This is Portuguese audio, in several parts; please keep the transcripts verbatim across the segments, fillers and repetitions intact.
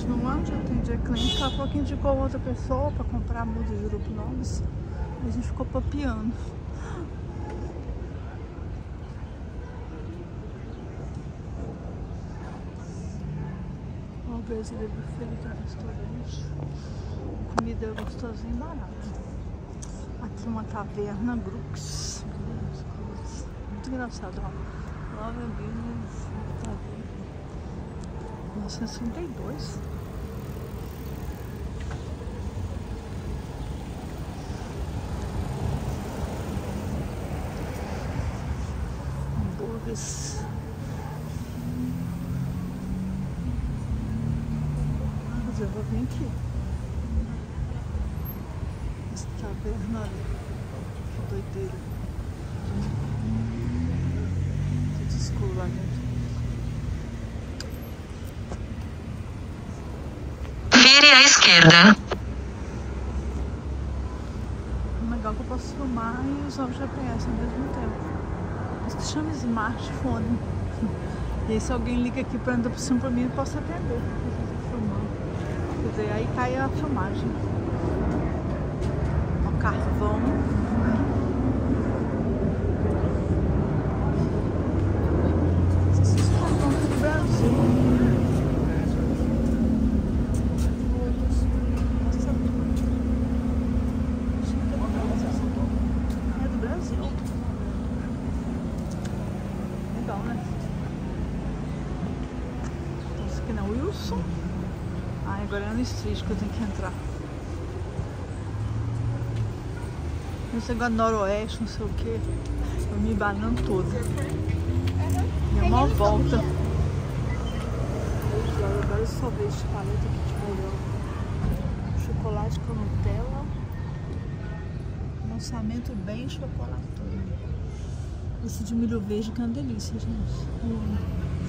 no ano, já atendia cliente. Ela falou que indicou outra pessoa para comprar muda de grupo novos. A gente ficou papiando. O brasileiro buffet do restaurante. Comida gostosinha e barata. Aqui uma taverna, Brooks. Muito engraçado, ó. Love Business Taverna. mil novecentos e trinta e dois. Hambúrgueres. Mas eu vou vir aqui. Essa taverna ali. Que doideira. Tudo escuro lá dentro. Vire à esquerda. Legal que eu posso filmar e usar o G P S ao mesmo tempo. Isso que chama smartphone. E aí se alguém liga aqui para andar por cima pra mim, eu posso atender. Eu tô filmando. Quer dizer, aí cai a filmagem. O carvão. Esses carvão aqui do Brasil. Wilson. Ah, agora é no Street que eu tenho que entrar. Esse negócio do noroeste, não sei o que. Eu me banando toda. E é uma volta. Agora eu só vejo esse paleta aqui de melhor. Chocolate com Nutella. Lançamento bem chocolatado. Esse de milho verde que é uma delícia, gente. Hum.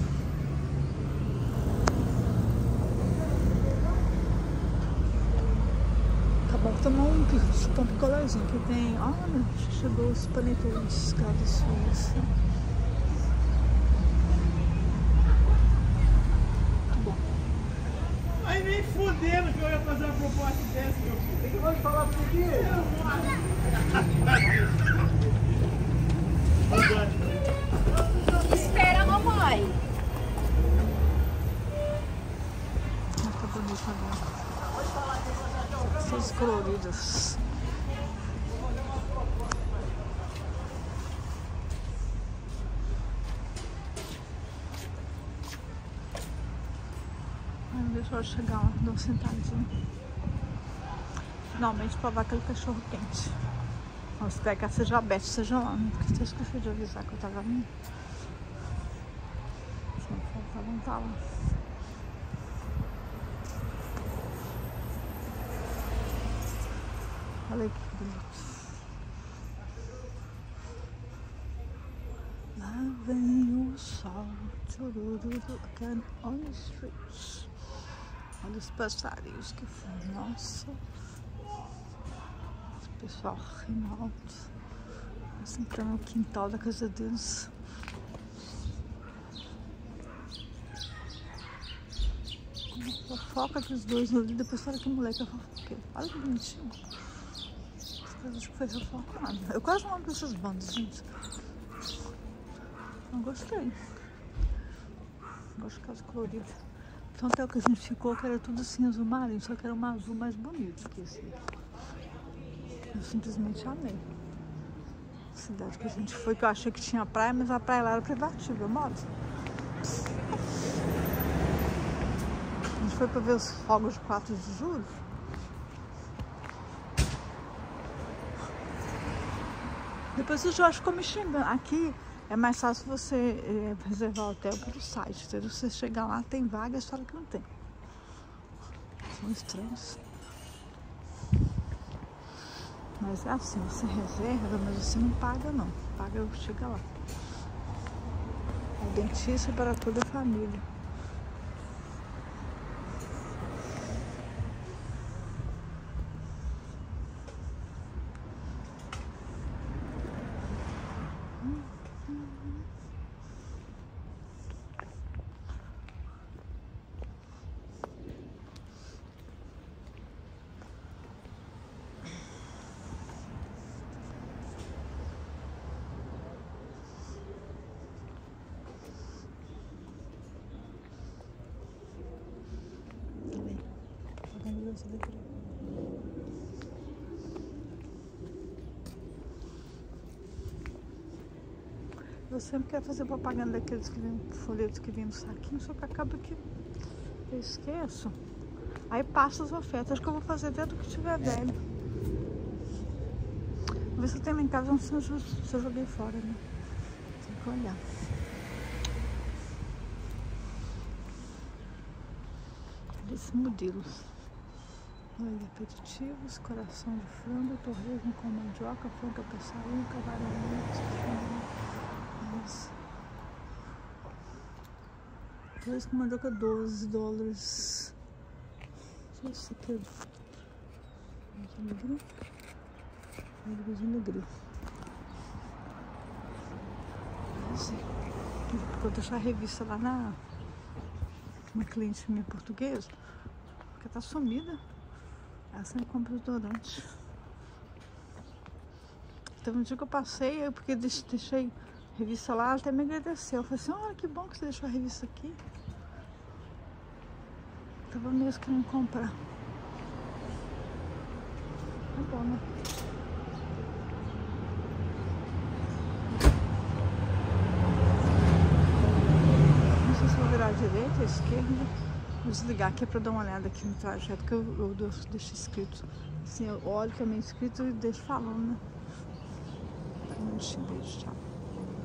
Vou tomar um, um picolézinho que tem. Olha, chegou os panetones, cada suíça. Muito bom. Aí nem fudendo que eu ia fazer uma proposta dessa, meu filho. Tem que eu falar pra você. Espera a mamãe. Ah, tá bonito agora. Todos coloridos. Ai, deixa eu chegar lá, dar uma sentadinha. Finalmente provar aquele cachorro quente. Vamos esperar que seja aberto, seja lá, né? Porque eu esqueci de avisar que eu tava vindo. Se não faltar, não tá lá. Olha que bonito. Lá vem o sol, tchurururu, again on the streets. Olha os passarinhos que foi. Nossa. Esse pessoal rindo alto. Nós entramos no quintal da casa deles. Fofoca dos dois ali. Depois fala que moleque é fofoqueiro. Olha que bonitinho. Acho que foi fofocado. Eu quase não amo com essas bandas, gente. Não gostei. Gosto de casa colorida. Então até o que a gente ficou, que era tudo assim azul marinho, só que era um azul mais bonito que esse. Eu simplesmente amei. A cidade que a gente foi, que eu achei que tinha praia, mas a praia lá era privativa, moto. A gente foi pra ver os fogos de quatro de julho. Depois o Jorge ficou me xingando. Aqui é mais fácil você é, reservar hotel pelo site. Entendeu? Você chegar lá, tem vaga, a história que não tem. São estranhos. Mas é assim, você reserva, mas você não paga não. Paga, chega lá. É dentista para toda a família. onze de abril. Eu sempre quero fazer propaganda daqueles que vêm, folhetos que vêm no saquinho, só que acaba que eu esqueço. Aí passa as ofertas. Acho que eu vou fazer até do que tiver velho. Vou ver se eu tenho lá em casa, se eu, se eu joguei fora, né? Tem que olhar. Desses modelos. Olha, aperitivos, coração de frango, torresmo com mandioca, frango passarinho, camarão mix. Torresmo com mandioca, doze dólares. Isso aqui é gril. No gril. Vou deixar a revista lá na uma cliente minha portuguesa, porque tá sumida. Ela sempre compra desodorante. Então um dia que eu passei, eu, porque deixei a revista lá, ela até me agradeceu. Eu falei assim, olha que bom que você deixou a revista aqui. Tava mesmo querendo comprar. Tá bom, né? Não sei se eu vou virar à direita, à esquerda. Vou desligar aqui para dar uma olhada aqui no trajeto que eu, eu deixo escrito. Assim, eu olho também escrito e deixo falando, né? Um beijo, tchau.